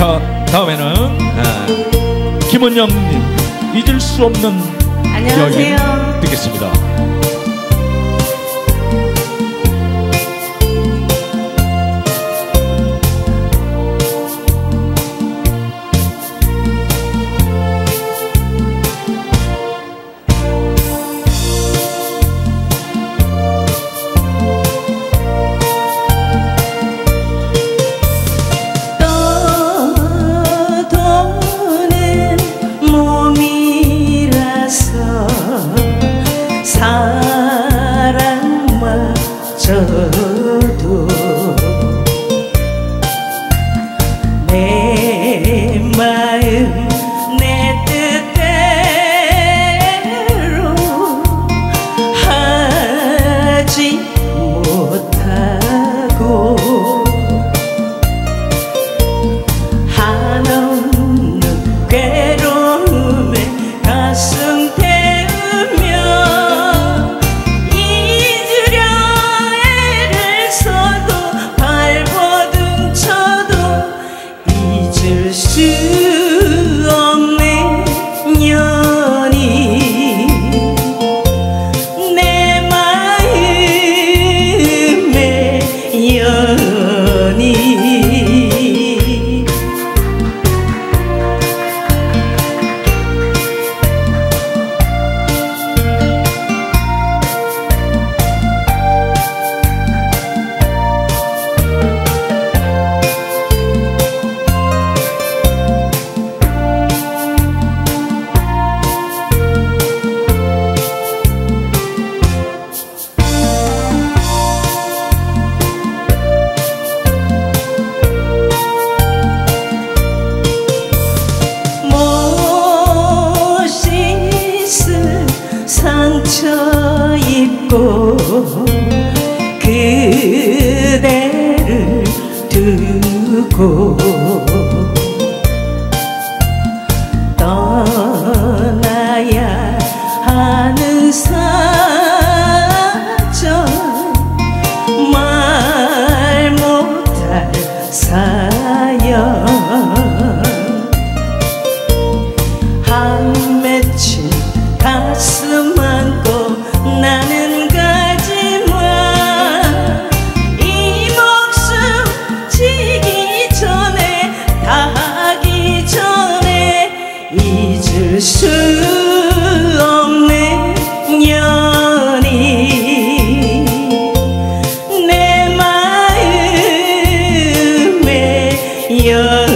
자, 다음에는 김은영님 잊을 수 없는 안녕하세요. 여인 듣겠습니다. 사랑마저도 내 마음 내 뜻대로 하지 못하고 한없는 괴로움에 가슴 수 없는 년이 내 마음의 연이 상처 입고 그대를 두고 떠나야 하는 사정 말 못할 사연 한 맺힌 가슴 안고 나는 가지만 이 목숨 지기 전에 다하기 전에 잊을 수 없는 연이 내 마음의 연